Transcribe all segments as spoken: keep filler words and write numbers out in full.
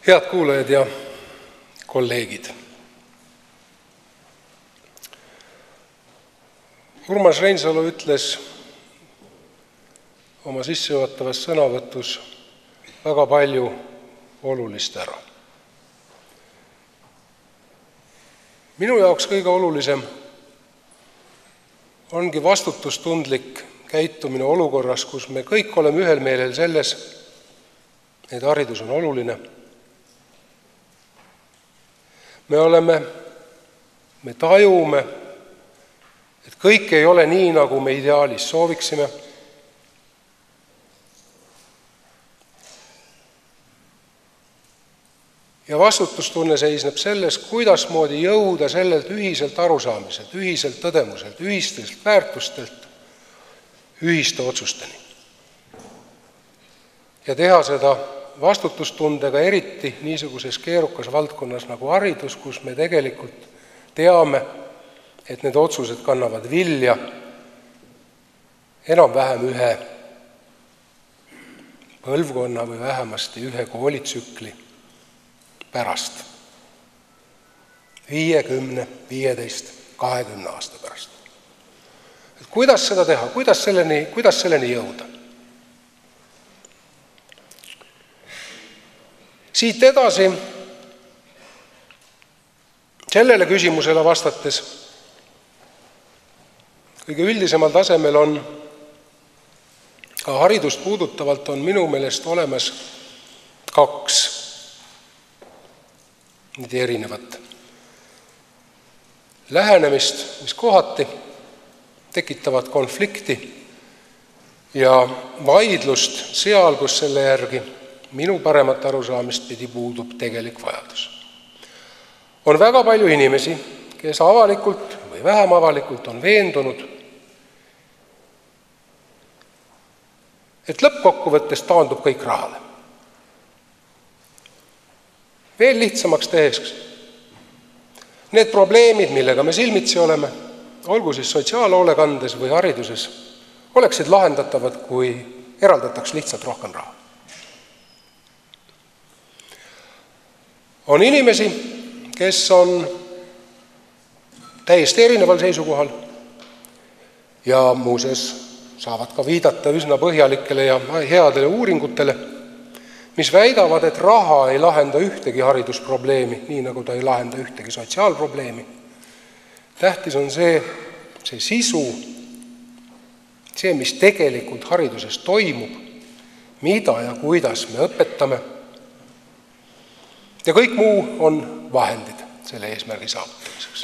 Head kuulajad ja kolleegid. Urmas Reinsalu ütles oma sissejuhatavas sõnavõtus väga palju olulist ära. Minu jaoks kõige olulisem ongi vastutustundlik käitumine olukorras, kus me kõik oleme ühel meelel selles, et haridus on oluline. Me oleme, me tajume, et kõik ei ole nii, nagu me ideaalis sooviksime. Ja vastutustunne seisneb selles, kuidas moodi jõuda sellelt ühiselt arusaamiselt, ühiselt tõdemuselt, ühistelt väärtustelt, ühiste otsusteni. Ja teha seda vastutustundega eriti niisuguses keerukas valdkonnas nagu haridus, kus me tegelikult teame, et need otsused kannavad vilja enam-vähem ühe põlvkonna või vähemasti ühe koolitsükli pärast. viiekümne, viieteist, kahekümne aasta pärast. Et kuidas seda teha? Kuidas selleni, kuidas selleni jõuda? Siit edasi sellele küsimusele vastates kõige üldisemal tasemel on ka haridust puudutavalt on minu meelest olemas kaks nüüd erinevat lähenemist, mis kohati tekitavad konflikti ja vaidlust seal, kus selle järgi minu paremat arusaamist pidi puudub tegelik vajadus. On väga palju inimesi, kes avalikult või vähem avalikult on veendunud, et lõppkokkuvõttes taandub kõik rahale. Veel lihtsamaks tehes, need probleemid, millega me silmitsi oleme, olgu siis sotsiaalhoolekandes või hariduses, oleksid lahendatavad, kui eraldataks lihtsalt rohkem raha. On inimesi, kes on täiesti erineval seisukohal ja muuseas saavad ka viidata üsna põhjalikele ja headele uuringutele, mis väidavad, et raha ei lahenda ühtegi haridusprobleemi, nii nagu ta ei lahenda ühtegi sotsiaalprobleemi. Tähtis on see, see sisu, see, mis tegelikult hariduses toimub, mida ja kuidas me õpetame. Ja kõik muu on vahendid selle eesmärgi saavutamiseks.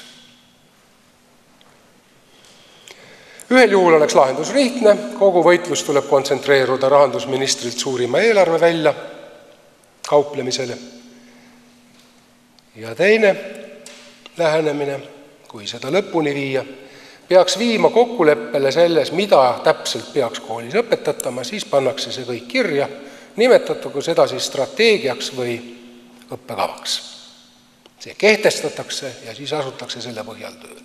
Ühel juhul oleks lahendus lihtne, kogu võitlus tuleb kontsentreeruda rahandusministrilt suurima eelarve välja kauplemisele. Ja teine lähenemine, kui seda lõpuni viia, peaks viima kokkuleppele selles, mida täpselt peaks koolis õpetatama, siis pannakse see kõik kirja, nimetatagu seda siis strateegiaks või õppekavaks. See kehtestatakse ja siis asutakse selle põhjal tööle.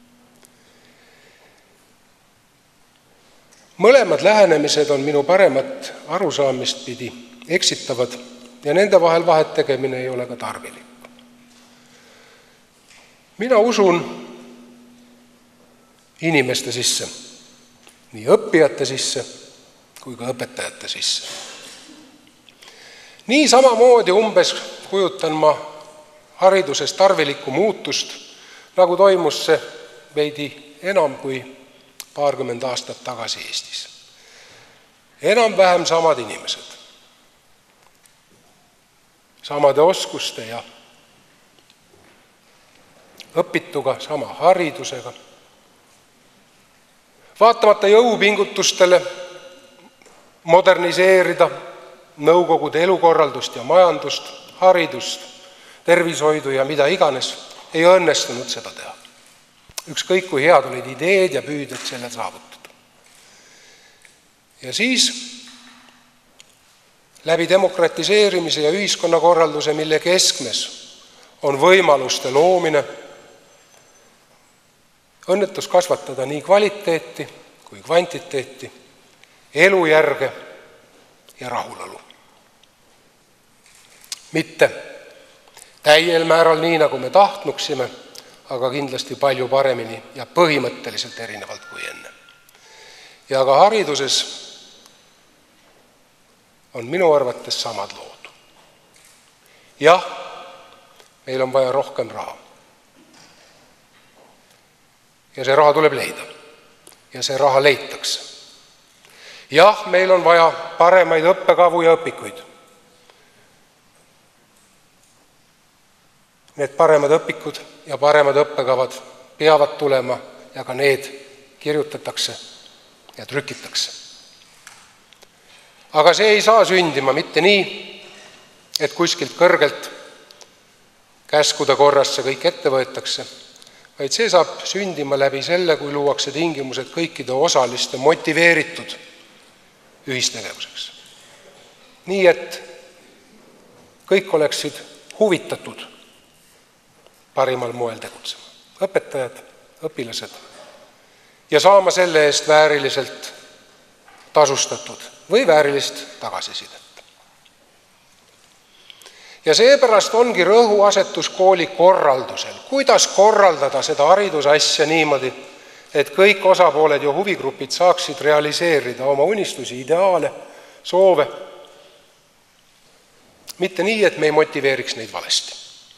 Mõlemad lähenemised on minu paremat arusaamist pidi eksitavad ja nende vahel vahet tegemine ei ole ka tarvilik. Mina usun inimeste sisse, nii õppijate sisse kui ka õpetajate sisse. Nii samamoodi umbes kujutan ma hariduses tarvilikku muutust, nagu toimus see veidi enam kui paarkümmend aastat tagasi Eestis. Enam-vähem samad inimesed, samade oskuste ja õpituga, sama haridusega. Vaatamata jõupingutustele moderniseerida nõukogude elukorraldust ja majandust, haridust, tervishoidu ja mida iganes, ei õnnestunud seda teha. Ükskõik kui head olid ideed ja püüded selle saavutada. Ja siis läbi demokratiseerimise ja ühiskonnakorralduse, mille keskmes on võimaluste loomine, õnnetus kasvatada nii kvaliteeti kui kvantiteeti, elujärge ja rahulolu. Mitte täiel määral nii, nagu me tahtnuksime, aga kindlasti palju paremini ja põhimõtteliselt erinevalt kui enne. Ja ka hariduses on minu arvates samad lood. Jah, meil on vaja rohkem raha. Ja see raha tuleb leida. Ja see raha leitakse. Jah, meil on vaja paremaid õppekavu ja õpikuid. Need paremad õpikud ja paremad õppekavad peavad tulema ja ka need kirjutatakse ja trükitakse. Aga see ei saa sündima mitte nii, et kuskilt kõrgelt käskude korras see kõik ette võetakse, vaid see saab sündima läbi selle, kui luuakse tingimused kõikide osaliste motiveeritud ühistegevuseks. Nii, et kõik oleksid huvitatud parimal moel tegutsema. Õpetajad, õpilased ja saama selle eest vääriliselt tasustatud või väärilist tagasisidet. Ja seepärast ongi rõhuasetus kooli korraldusel. Kuidas korraldada seda haridusasja niimoodi, et kõik osapooled ja huvigrupid saaksid realiseerida oma unistusi, ideaale, soove. Mitte nii, et me ei motiveeriks neid valesti.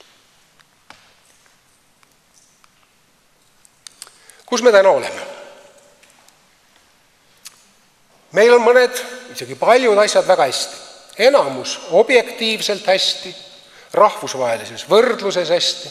Kus me täna oleme? Meil on mõned, isegi paljud asjad väga hästi. Enamus objektiivselt hästi, rahvusvahelises võrdluses hästi.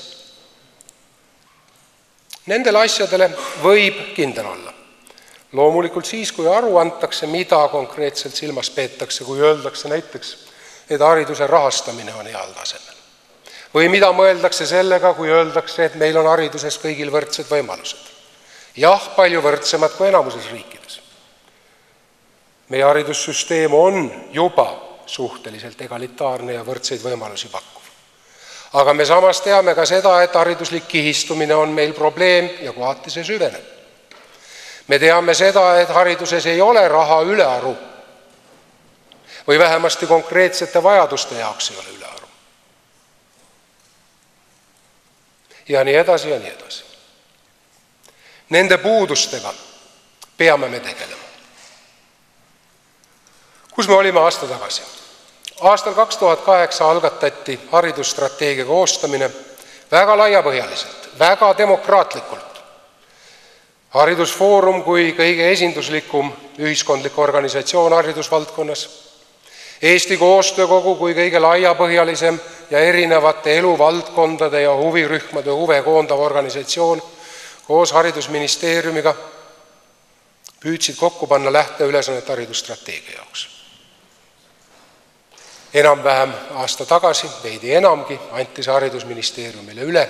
Nendele asjadele võib kindel olla. Loomulikult siis, kui aru antakse, mida konkreetselt silmas peetakse, kui öeldakse näiteks, et hariduse rahastamine on heal tasemel. Või mida mõeldakse sellega, kui öeldakse, et meil on hariduses kõigil võrdsed võimalused. Jah, palju võrdsemad kui enamuses riikides. Meie haridussüsteem on juba suhteliselt egalitaarne ja võrdseid võimalusi pakkuv. Aga me samas teame ka seda, et hariduslik kihistumine on meil probleem ja kohati see süveneb. Me teame seda, et hariduses ei ole raha ülearu või vähemasti konkreetsete vajaduste jaoks ei ole ülearu. Ja nii edasi ja nii edasi. Nende puudustega peame me tegelema. Kus me olime aasta tagasi? Aastal kaks tuhat kaheksa algatati haridusstrateegia koostamine väga laiapõhjaliselt, väga demokraatlikult. Haridusfoorum kui kõige esinduslikum ühiskondlik organisatsioon haridusvaldkonnas, Eesti koostöökogu kui kõige laiapõhjalisem ja erinevate eluvaldkondade ja huvirühmade huve koondav organisatsioon koos haridusministeeriumiga püüdsid kokku panna lähteülesannet haridusstrateegia jaoks. Enam-vähem aasta tagasi, veidi enamgi, anti see haridusministeeriumile üle.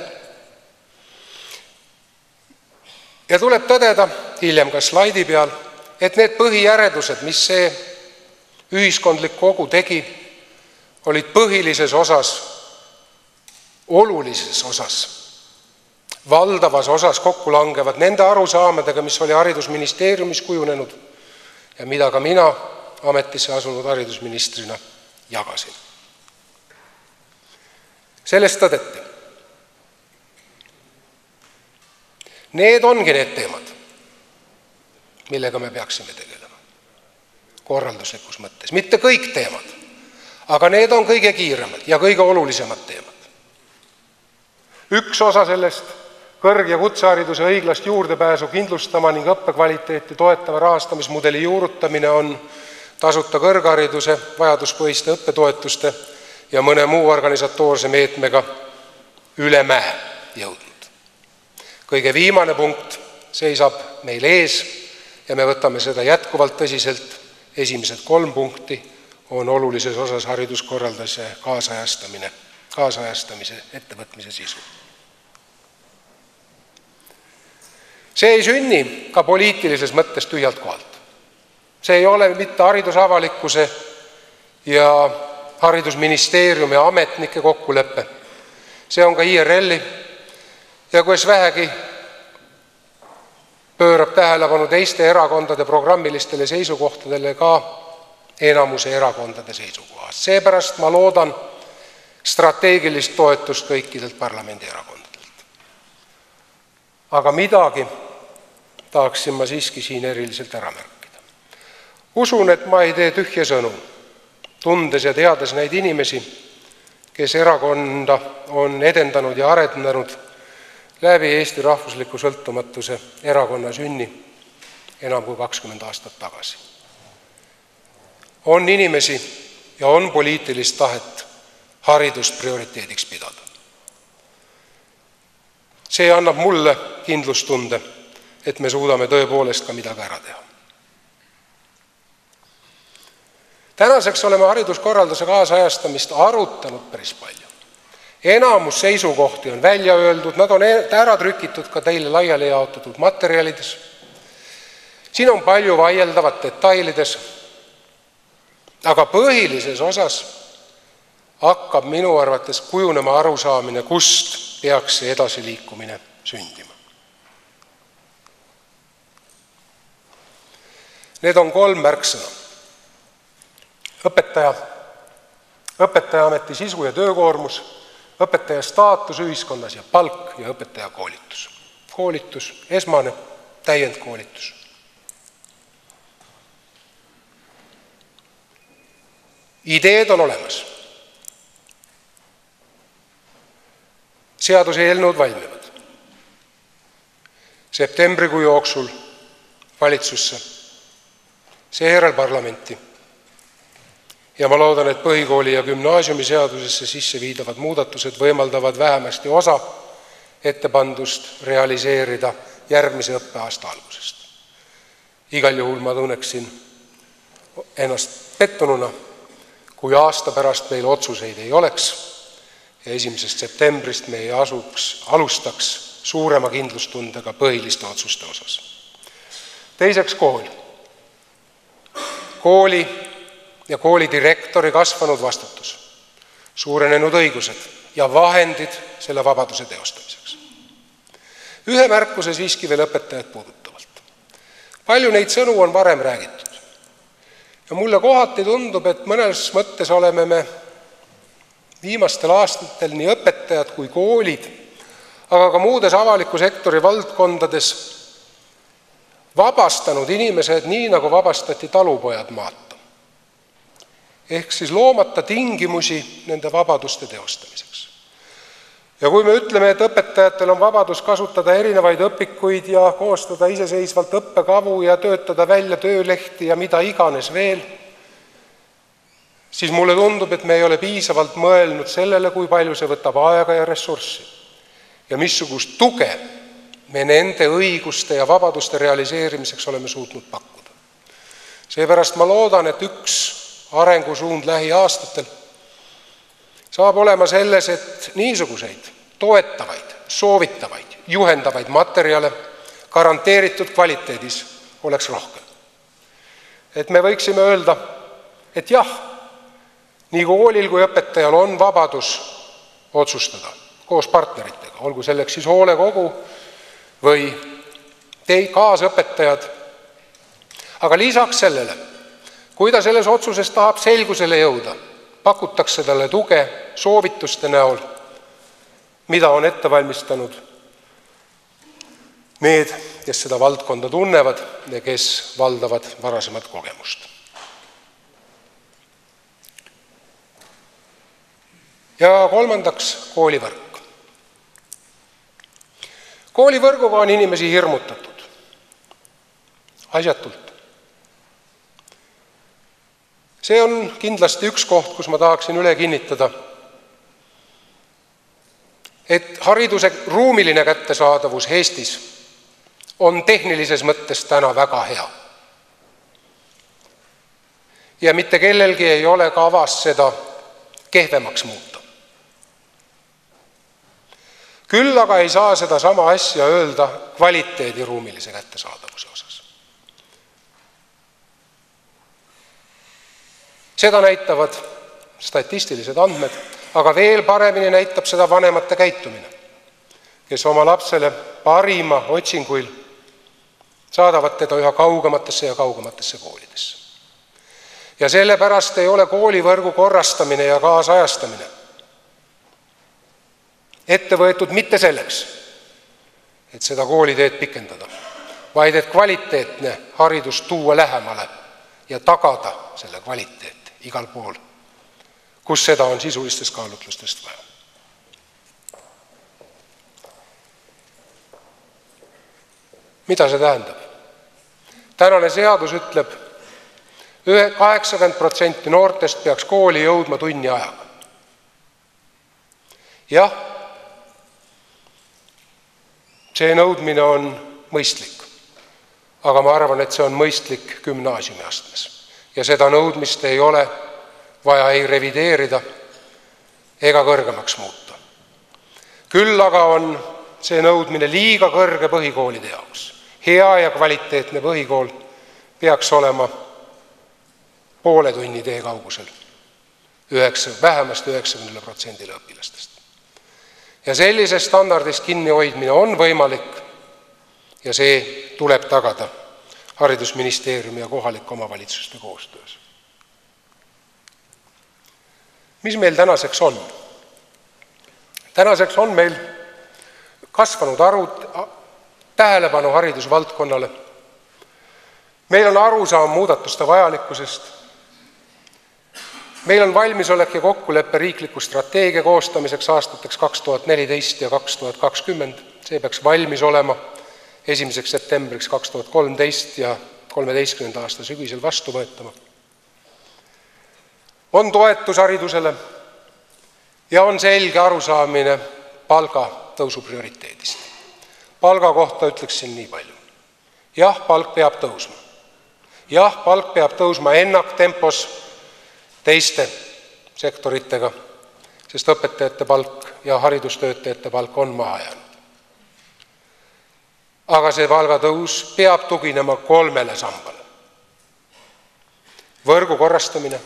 Ja tuleb tõdeda hiljem ka slaidi peal, et need põhijäredused, mis see ühiskondlik kogu tegi, olid põhilises osas, olulises osas, valdavas osas kokku langevad nende arusaamadega, mis oli haridusministeeriumis kujunenud ja mida ka mina ametisse asunud haridusministrina jagasin. Sellest tõdeti. Need ongi need teemad, millega me peaksime tegelema korralduslikus mõttes. Mitte kõik teemad, aga need on kõige kiiremad ja kõige olulisemad teemad. Üks osa sellest kõrg- ja kutsehariduse õiglast juurdepääsu kindlustama ning õppekvaliteeti toetava rahastamismudeli juurutamine on tasuta kõrghariduse, vajaduspõhiste õppetoetuste ja mõne muu organisatoorse meetmega üle mäe jõudnud. Kõige viimane punkt seisab meil ees ja me võtame seda jätkuvalt tõsiselt. Esimesed kolm punkti on olulises osas hariduskorralduse kaasajastamine, kaasajastamise ettevõtmise sisu. See ei sünni ka poliitilises mõttes tühjalt kohalt. See ei ole mitte haridusavalikkuse ja haridusministeeriumi ametnike kokkuleppe. See on ka I R L-i ja kus vähegi pöörab tähelepanu teiste erakondade programmilistele seisukohtadele ka enamuse erakondade seisukohast. Seepärast ma loodan, strateegilist toetust kõikidelt parlamendierakondadelt. Aga midagi tahaksin ma siiski siin eriliselt ära märkida. Usun, et ma ei tee tühja sõnu, tundes ja teades neid inimesi, kes erakonda on edendanud ja arendanud läbi Eesti rahvusliku sõltumatuse erakonna sünni enam kui kakskümmend aastat tagasi. On inimesi ja on poliitilist tahet haridust prioriteediks pidada. See annab mulle kindlustunde, et me suudame tõepoolest ka midagi ära teha. Tänaseks oleme hariduskorralduse kaasajastamist arutanud päris palju. Enamus seisukohti on välja öeldud, nad on ära trükitud ka teile laiali jaotatud materjalides. Siin on palju vaieldavat detailides, aga põhilises osas hakkab minu arvates kujunema arusaamine, kust peaks see edasiliikumine sündima. Need on kolm märksõna. Õpetaja, õpetajaameti sisu ja töökoormus, õpetaja staatus ühiskonnas ja palk ja õpetaja koolitus. Koolitus, esmane, täiendkoolitus. Ideed on olemas. Seaduse eelnõud valmivad. Septembrikuu jooksul valitsusse, seejärel parlamenti. Ja ma loodan, et põhikooli ja gümnaasiumi seadusesse sisse viidavad muudatused võimaldavad vähemasti osa ettepandust realiseerida järgmise õppeaasta algusest. Igal juhul ma tunneksin ennast pettununa, kui aasta pärast meil otsuseid ei oleks ja esimesest septembrist me ei asuks, alustaks suurema kindlustundega põhiliste otsuste osas. Teiseks kool. Kooli ja kooli direktori kasvanud vastutus, suurenenud õigused ja vahendid selle vabaduse teostamiseks. Ühe märkuse siiski veel õpetajad puudutavalt. Palju neid sõnu on varem räägitud. Ja mulle kohati tundub, et mõnes mõttes oleme me viimastel aastatel nii õpetajad kui koolid, aga ka muudes avaliku sektori valdkondades vabastanud inimesed nii, nagu vabastati talupojad maata. Ehk siis loomata tingimusi nende vabaduste teostamiseks. Ja kui me ütleme, et õpetajatel on vabadus kasutada erinevaid õpikuid ja koostada iseseisvalt õppekavu ja töötada välja töölehti ja mida iganes veel, siis mulle tundub, et me ei ole piisavalt mõelnud sellele, kui palju see võtab aega ja ressurssi. Ja missugust tuge me nende õiguste ja vabaduste realiseerimiseks oleme suutnud pakkuda. Seepärast ma loodan, et üks arengusuund lähiaastatel saab olema selles, et niisuguseid toetavaid, soovitavaid, juhendavaid materjale garanteeritud kvaliteedis oleks rohkem. Et me võiksime öelda, et jah, nii koolil kui õpetajal on vabadus otsustada koos partneritega, olgu selleks siis hoolekogu või tei kaasõpetajad. Aga lisaks sellele, kui ta selles otsuses tahab selgusele jõuda, pakutakse talle tuge soovituste näol, mida on ette valmistanud need, kes seda valdkonda tunnevad ja kes valdavad varasemat kogemust. Ja kolmandaks koolivõrk. Koolivõrguga on inimesi hirmutatud. Asjatult. See on kindlasti üks koht, kus ma tahaksin üle kinnitada, et hariduse ruumiline kättesaadavus Eestis on tehnilises mõttes täna väga hea. Ja mitte kellelgi ei ole kavas seda kehvemaks muuta. Küll aga ei saa seda sama asja öelda kvaliteedi ruumilise kättesaadavuse osas. Seda näitavad statistilised andmed, aga veel paremini näitab seda vanemate käitumine, kes oma lapsele parima otsinguil saadavad teda üha kaugematesse ja kaugematesse koolidesse. Ja sellepärast ei ole koolivõrgu korrastamine ja kaasajastamine ette võetud mitte selleks, et seda kooliteed pikendada, vaid et kvaliteetne haridus tuua lähemale ja tagada selle kvaliteet igal pool, kus seda on sisulistest kaalutlustest vaja. Mida see tähendab? Tänane seadus ütleb, kaheksakümmend protsenti noortest peaks kooli jõudma tunni ajaga. Jah, see nõudmine on mõistlik, aga ma arvan, et see on mõistlik gümnaasiumiastmes. Ja seda nõudmist ei ole vaja ei revideerida ega kõrgemaks muuta. Küll aga on see nõudmine liiga kõrge põhikoolide jaoks. Hea ja kvaliteetne põhikool peaks olema poole tunni tee kaugusel, üheksa, vähemasti üheksakümne protsendile õpilastest. Ja sellisest standardist kinni hoidmine on võimalik ja see tuleb tagada haridusministeeriumi ja kohalike omavalitsuste koostöös. Mis meil tänaseks on? Tänaseks on meil kasvanud arvud, tähelepanu haridusvaldkonnale. Meil on arusaam muudatuste vajalikkusest. Meil on valmisolek ja kokkuleppe riikliku strateegia koostamiseks aastateks kaks tuhat neliteist ja kaks tuhat kakskümmend. See peaks valmis olema esimeseks septembriks kaks tuhat kolmteist ja kolmeteistkümnenda aasta sügisel vastu võetama. On toetus haridusele ja on selge arusaamine palgatõusu prioriteedist. Palga kohta ütleksin nii palju. Jah, palk peab tõusma. Jah, palk peab tõusma ennaktempos teiste sektoritega, sest õpetajate palk ja haridustöötajate palk on maha jäänud. Aga see palgatõus peab tuginema kolmele sambale. Võrgu korrastamine,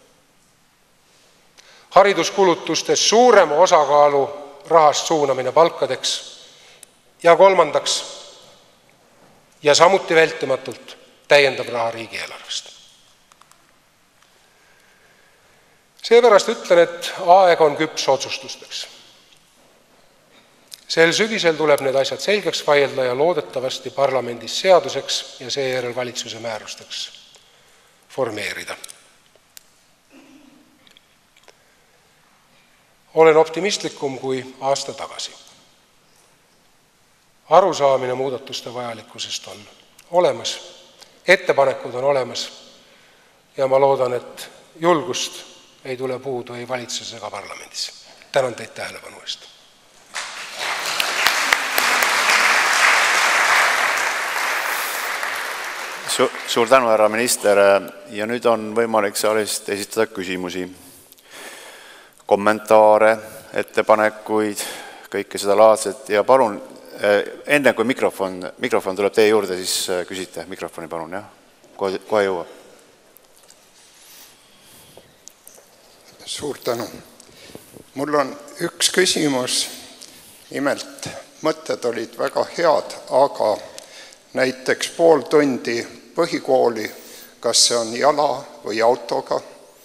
hariduskulutustes suurema osakaalu rahast suunamine palkadeks ja kolmandaks ja samuti vältimatult täiendav raha riigieelarvest. Seepärast ütlen, et aeg on küps otsustusteks. Sel sügisel tuleb need asjad selgeks vaielda ja loodetavasti parlamendis seaduseks ja seejärel valitsuse määrusteks formeerida. Olen optimistlikum kui aasta tagasi. Arusaamine muudatuste vajalikkusest on olemas, ettepanekud on olemas ja ma loodan, et julgust ei tule puudu ei valitsuses ega parlamendis. Tänan teid tähelepanu eest. Su suur tänu, härra minister, ja nüüd on võimalik saalist esitada küsimusi, kommentaare, ettepanekuid, kõike seda laadset ja palun, enne kui mikrofon, mikrofon tuleb teie juurde, siis küsite mikrofoni palun, jah? Kohe, kohe jõuab. Suur tänu. Mul on üks küsimus, nimelt mõtted olid väga head, aga näiteks pool tundi põhikooli, kas see on jala või autoga?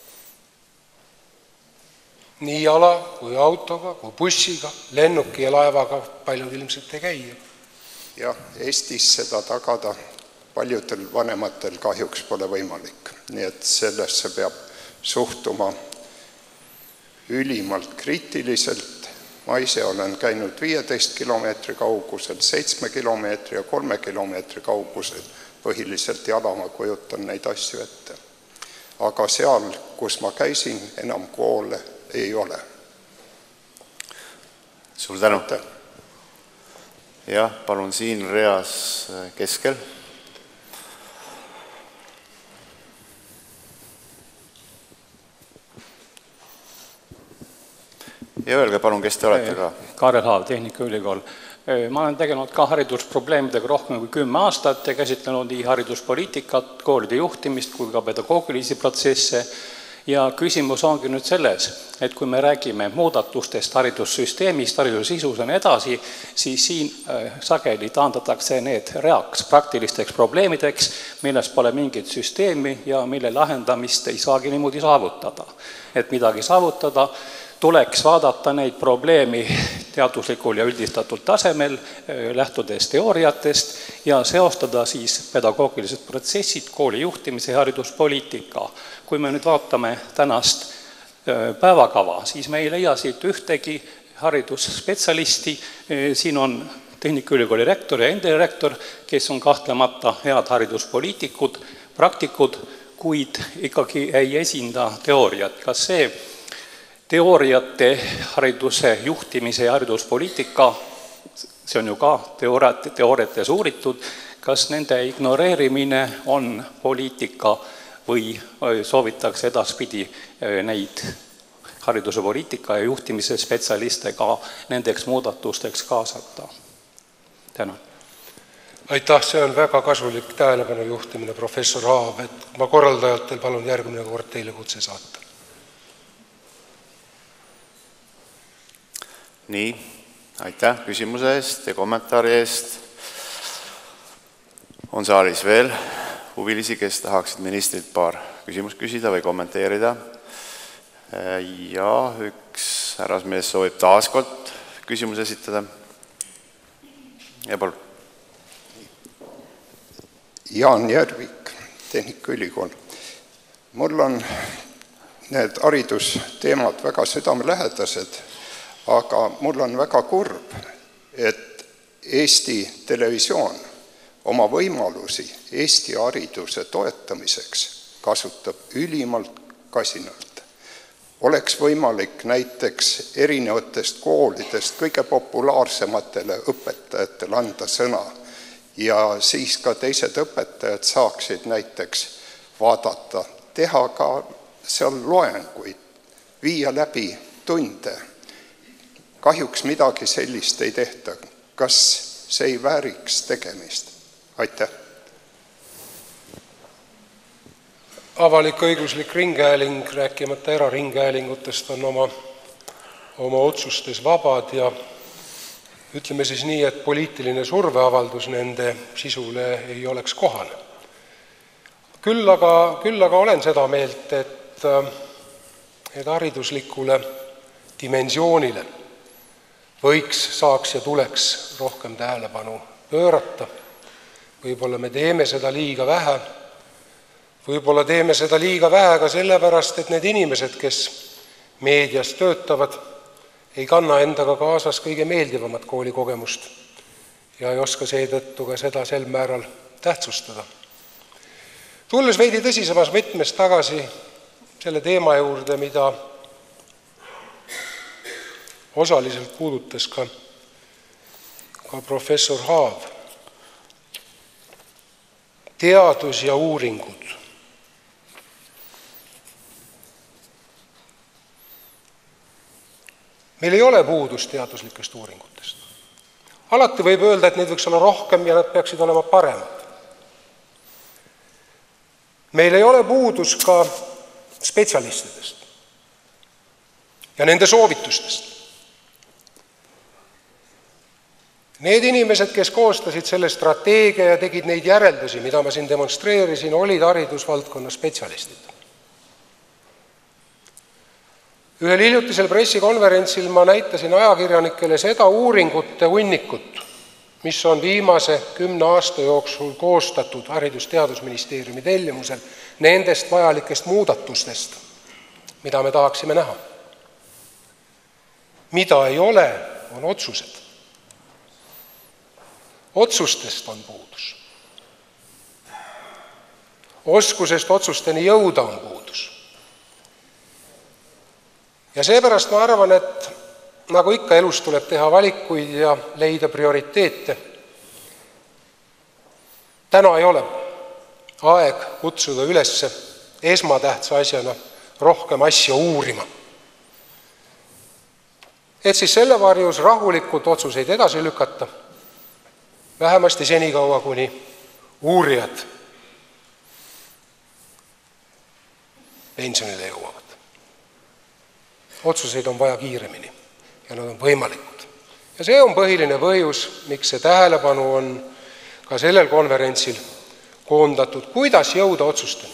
Nii jala kui autoga, kui bussiga, lennuki ja laevaga paljud ilmselt ei käi. Ja Eestis seda tagada paljudel vanematel kahjuks pole võimalik. Nii et sellesse peab suhtuma ülimalt kriitiliselt. Ma ise olen käinud viieteist kilomeetri kaugusel, seitsme kilomeetri ja kolme kilomeetri kaugusel. Põhiliselt jala ma kujutan neid asju ette. Aga seal, kus ma käisin, enam koole ei ole. Suur tänu. Jah, palun siin reas keskel. Ja öelge palun, kes te olete ka? Kaarel Haav, Tehnikaülikool. Ma olen tegelenud ka haridusprobleemidega rohkem kui kümme aastat ja käsitlenud nii hariduspoliitikat, koolide juhtimist kui ka pedagoogilisi protsesse. Ja küsimus ongi nüüd selles, et kui me räägime muudatustest haridussüsteemist, haridussisus ja nii edasi, siis siin sageli taandatakse need reaks praktilisteks probleemideks, milles pole mingit süsteemi ja mille lahendamist ei saagi niimoodi saavutada. Et midagi saavutada, tuleks vaadata neid probleemi teaduslikul ja üldistatud tasemel, lähtudes teooriatest ja seostada siis pedagoogilised protsessid, kooli juhtimise ja hariduspoliitika. Kui me nüüd vaatame tänast päevakava, siis me ei leia siit ühtegi haridusspetsialisti, siin on Tehnikaülikooli rektor ja endine-rektor, kes on kahtlemata head hariduspoliitikud, praktikud, kuid ikkagi ei esinda teooriat. Kas see teooriate, hariduse juhtimise ja hariduspoliitika, see on ju ka teooriates uuritud, kas nende ignoreerimine on poliitika või soovitakse edaspidi neid hariduse poliitika ja juhtimise spetsialiste ka nendeks muudatusteks kaasata? Tänan. Aitäh, see on väga kasulik tähelepanu juhtimine, professor Haav, et ma korraldajatel palun järgmine kord teile kutse saata. Nii, aitäh küsimuse eest ja kommentaari eest. On saalis veel huvilisi, kes tahaksid ministrilt paar küsimust küsida või kommenteerida. Ja üks härrasmees soovib taaskord küsimuse esitada. Ja palun. Jaan Järvik, Tehnikaülikool. Mul on need haridusteemad väga südamelähedased, aga mul on väga kurb, et Eesti Televisioon oma võimalusi Eesti hariduse toetamiseks kasutab ülimalt kasinalt. Oleks võimalik näiteks erinevatest koolidest kõige populaarsematele õpetajatele anda sõna ja siis ka teised õpetajad saaksid näiteks vaadata, teha ka seal loenguid, viia läbi tunde. Kahjuks midagi sellist ei tehta. Kas see ei vääriks tegemist? Aitäh! Avalik-õiguslik ringhääling, rääkimata eraringhäälingutest, on oma, oma otsustes vabad ja ütleme siis nii, et poliitiline surveavaldus nende sisule ei oleks kohane. Küll aga, küll aga olen seda meelt, et, et hariduslikule dimensioonile võiks, saaks ja tuleks rohkem tähelepanu pöörata. Võib-olla me teeme seda liiga vähe. Võib-olla teeme seda liiga vähe ka sellepärast, et need inimesed, kes meedias töötavad, ei kanna endaga kaasas kõige meeldivamat koolikogemust ja ei oska seetõttu ka seda sel määral tähtsustada. Tulles veidi tõsisemas võtmes tagasi selle teema juurde, mida osaliselt puudutas ka, ka professor Haav. Teadus ja uuringud. Meil ei ole puudust teaduslikest uuringutest. Alati võib öelda, et neid võiks olla rohkem ja nad peaksid olema paremad. Meil ei ole puudus ka spetsialistidest ja nende soovitustest. Need inimesed, kes koostasid selle strateegia ja tegid neid järeldusi, mida ma siin demonstreerisin, olid haridusvaldkonna spetsialistid. Ühel hiljutisel pressikonverentsil ma näitasin ajakirjanikele seda uuringute hunnikut, mis on viimase kümne aasta jooksul koostatud Haridus- ja Teadusministeeriumi tellimusel nendest vajalikest muudatustest, mida me tahaksime näha. Mida ei ole, on otsused. Otsustest on puudus. Oskusest otsusteni jõuda on puudus. Ja seepärast ma arvan, et nagu ikka elus tuleb teha valikuid ja leida prioriteete. Täna ei ole aeg kutsuda üles esmatähtsa asjana rohkem asja uurima. Et siis selle varjus rahulikult otsuseid edasi lükata, vähemasti senikaua, kuni uurijad pensionile jõuavad. Otsuseid on vaja kiiremini ja nad on võimalikud. Ja see on põhiline põhjus, miks see tähelepanu on ka sellel konverentsil koondatud, kuidas jõuda otsusteni.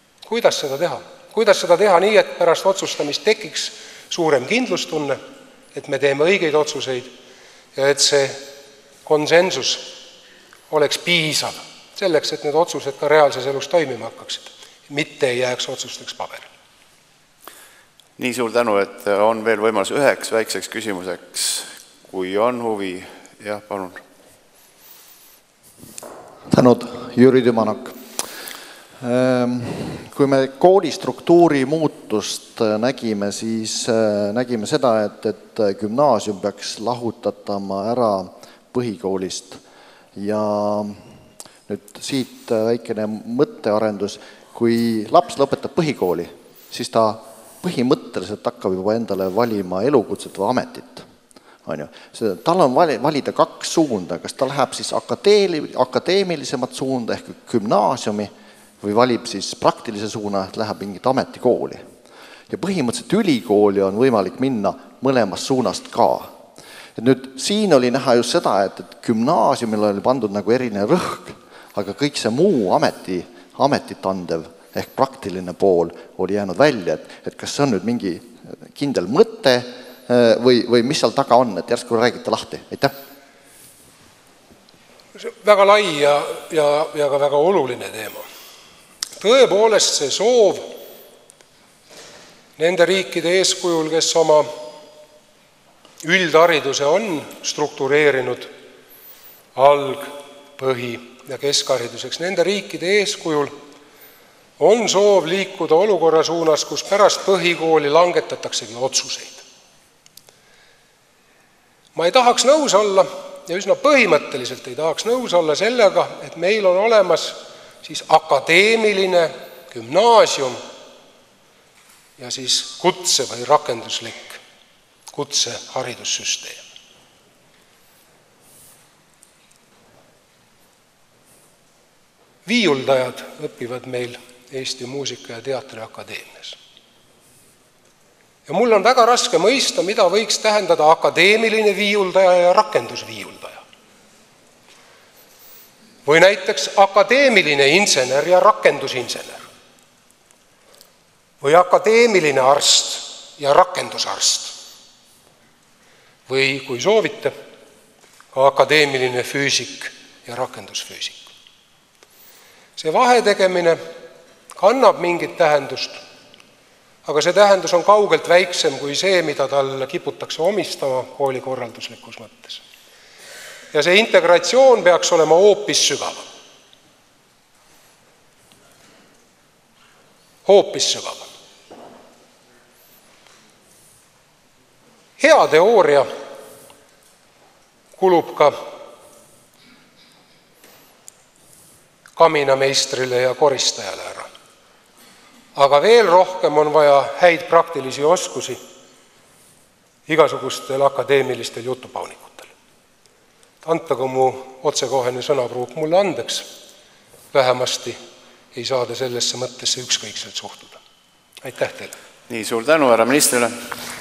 Kuidas seda teha? Kuidas seda teha nii, et pärast otsustamist tekiks suurem kindlustunne et me teeme õigeid otsuseid ja et see konsensus oleks piisav selleks, et need otsused ka reaalses elus toimima hakkaksid, mitte ei jääks otsusteks paberil. Nii suur tänu, et on veel võimalus üheks väikseks küsimuseks, kui on huvi. Jah, palun. Tänud, Jüri Tümanok. Kui me kooli struktuuri muutust nägime, siis nägime seda, et, et gümnaasium peaks lahutatama ära põhikoolist. Ja nüüd siit väikene mõttearendus. Kui laps lõpetab põhikooli, siis ta põhimõtteliselt hakkab juba endale valima elukutset või ametit. Tal on valida kaks suunda, kas ta läheb siis akadeemilisemat suunda ehk gümnaasiumi või valib siis praktilise suuna, et läheb mingit ametikooli. Ja põhimõtteliselt ülikooli on võimalik minna mõlemast suunast ka. Et nüüd siin oli näha just seda, et, et gümnaasiumil oli pandud nagu eriline rõhk, aga kõik see muu ameti, ametit andev ehk praktiline pool oli jäänud välja, et, et kas see on nüüd mingi kindel mõte või, või mis seal taga on, et järsku räägite lahti. Aitäh! Väga lai ja, ja, ja ka väga oluline teema. Tõepoolest see soov nende riikide eeskujul, kes oma üldhariduse on struktureerinud alg-, põhi- ja keskhariduseks, nende riikide eeskujul on soov liikuda olukorra suunas, kus pärast põhikooli langetataksegi otsuseid. Ma ei tahaks nõus olla, ja üsna põhimõtteliselt ei tahaks nõus olla sellega, et meil on olemas siis akadeemiline gümnaasium ja siis kutse- või rakenduslik kutseharidussüsteem. Viiuldajad õpivad meil Eesti Muusika- ja Teatriakadeemias. Ja mul on väga raske mõista, mida võiks tähendada akadeemiline viiuldaja ja rakendusviiuldaja. Või näiteks akadeemiline insener ja rakendusinsener. Või akadeemiline arst ja rakendusarst. Või kui soovite, ka akadeemiline füüsik ja rakendusfüüsik. See vahetegemine kannab mingit tähendust, aga see tähendus on kaugelt väiksem kui see, mida tal kiputakse omistama koolikorralduslikus mõttes. Ja see integratsioon peaks olema hoopis sügavam. Hoopis sügavam. Hea teooria kulub ka kaminameistrile ja koristajale ära. Aga veel rohkem on vaja häid praktilisi oskusi igasugustel akadeemilistel jutupaunikutel. Antagu mu otsekohene sõnapruuk mulle andeks, vähemasti ei saada sellesse mõttesse ükskõikselt suhtuda. Aitäh teile! Nii, suur tänu härra ministrile!